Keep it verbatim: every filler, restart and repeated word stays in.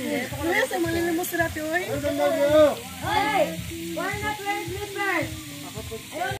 Kuya, sa malilimos na natin, oy. Hey! Why not wear slippers?